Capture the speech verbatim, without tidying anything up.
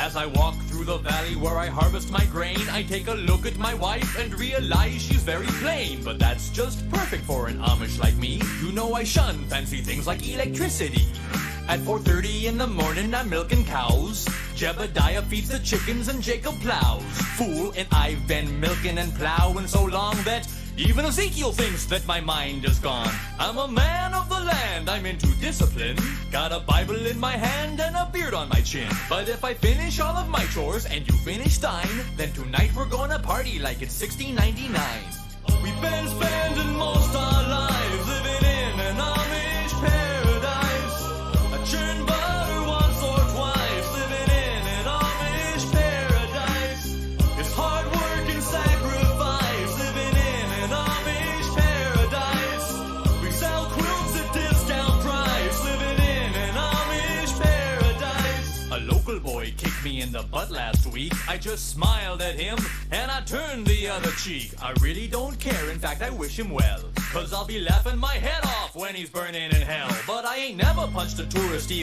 As I walk through the valley where I harvest my grain, I take a look at my wife and realize she's very plain. But that's just perfect for an Amish like me. You know I shun fancy things like electricity. At four thirty in the morning I'm milking cows. Jebediah feeds the chickens and Jacob plows. Fool, and I've been milking and plowing so long that even Ezekiel thinks that my mind is gone. I'm a man of the land, I'm into discipline. Got a Bible in my hand and a beard on my chin. But if I finish all of my chores and you finish thine, then tonight we're gonna party like it's sixteen ninety-nine. We've been spending most our lives living in an Amish paradise. I churn butter once or twice, living in an Amish paradise. It's hard work and sacrifice, living in an Amish paradise. We sell quilts at discount price, living in an Amish paradise. A local boy kicked me in the butt last week. I just smiled at him and I turned the other cheek. I really don't care, in fact I wish him well, cause I'll be laughing my head off when he's burning in hell. But I ain't never punched a tourist